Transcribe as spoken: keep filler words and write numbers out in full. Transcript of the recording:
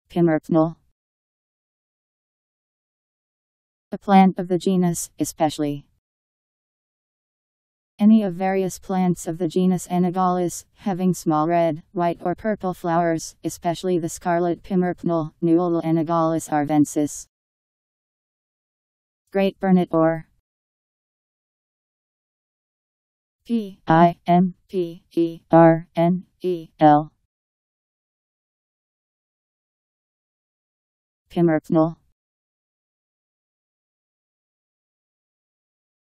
Pimpernel. A plant of the genus, especially. Any of various plants of the genus Anagallis, having small red, white or purple flowers, especially the scarlet Pimpernel, Null Anagallis arvensis. Great burnet or P I M P E R N E L. Pimpernel.